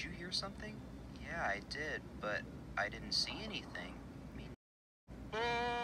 you hear something? Yeah, I did, but I didn't see anything. Me